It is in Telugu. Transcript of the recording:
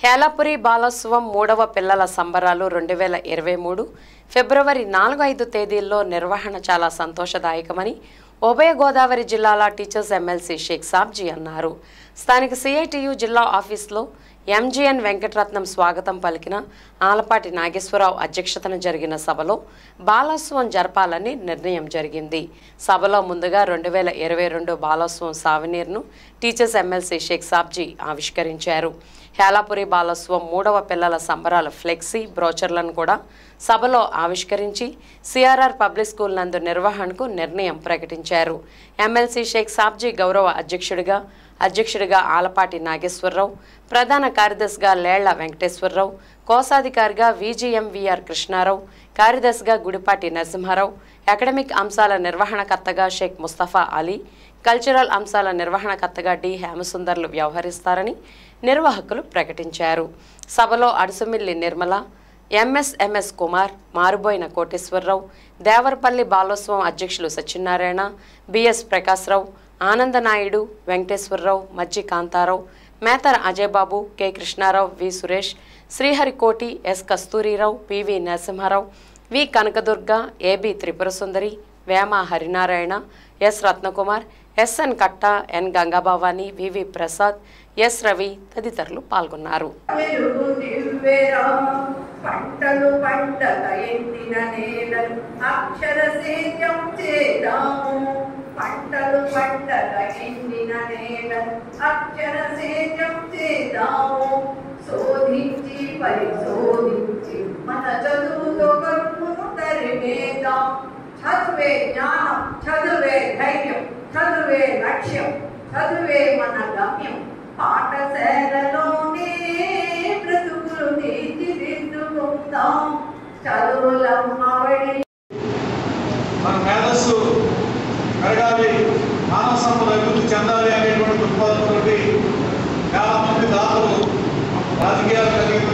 హేలాపురి బాలోత్సవం మూడవ పిల్లల సంబరాలు 2023 ఫిబ్రవరి 4-5 తేదీల్లో నిర్వహణ చాలా సంతోషదాయకమని ఉభయ గోదావరి జిల్లాల టీచర్స్ ఎమ్మెల్సీ షేక్ సాబ్జీ అన్నారు. స్థానిక సిఐటియు జిల్లా ఆఫీసులో ఎంజీఎన్ వెంకటరత్నం స్వాగతం పలికిన ఆలపాటి నాగేశ్వరరావు అధ్యక్షతన జరిగిన సభలో బాలోత్సవం జరపాలని నిర్ణయం జరిగింది. సభలో ముందుగా 2022 బాలోత్సవం సావనీర్ను టీచర్స్ ఎమ్మెల్సీ షేక్ సాబ్జీ ఆవిష్కరించారు. హేలాపురి బాలోత్సవం మూడవ పిల్లల సంబరాల ఫ్లెక్సీ బ్రోచర్లను కూడా సభలో ఆవిష్కరించి సిఆర్ఆర్ పబ్లిక్ స్కూల్ నందు నిర్వహణకు నిర్ణయం ప్రకటించారు. ఎమ్మెల్సీ షేక్ సాబ్జీ గౌరవ అధ్యక్షుడిగా ఆలపాటి నాగేశ్వరరావు, ప్రధాన కార్యదర్శిగా లేళ్ల వెంకటేశ్వరరావు, కోశాధికారిగా విజిఎంవిఆర్ కృష్ణారావు, కార్యదర్శిగా గుడిపాటి నరసింహారావు, అకాడమిక్ అంశాల నిర్వహణకర్తగా షేక్ ముస్తఫా అలీ, కల్చరల్ అంశాల నిర్వహణకర్తగా డి హేమసుందర్లు వ్యవహరిస్తారని నిర్వాహకులు ప్రకటించారు. సభలో అడుసుమిల్లి నిర్మల, ఎంఎస్ కుమార్, మారుబోయిన కోటేశ్వరరావు, దేవరపల్లి బాలోత్సవం అధ్యక్షులు Satyanarayana, BS Prakashrao, Anandanaidu, Venkateswararao, Majji Kantharao, Methara Ajayababu, K Krishnarao, V Suresh, Sriharikoti, S Kasturirao, PV Narasimharao, V Kanakadurga, AB Tripurasundari, Vema Harinarayana, S Ratnakumar, SN Katta, N Gangabhavani, VV Prasad, S Ravi తదితరులు పాల్గొన్నారు. పంటలు పంటల ఎండిన నేలను అక్షర సేద్యం చేద్దాము. పంటలు పంటల ఎండిన నేలను అక్షర సేద్యం చేద్దాము. శోధించి పరిశోధించి మన చదువుతో కరువును తరిమేద్దాం. చదువే జ్ఞానం, చదువే ధైర్యం, చదువే లక్ష్యం, చదువే మన గమ్యం. పాఠశాలలోనే బ్రతుకులు తీర్చిదిద్దుకుందాం. చదువులమ్మడి మన మేధస్సు పెరగాలి, మానవ సంపద అభివృద్ధి చెందాలి అనేటువంటి దృక్పథంతో చాలా మంది దాతలు రాజకీయాలు కలిగి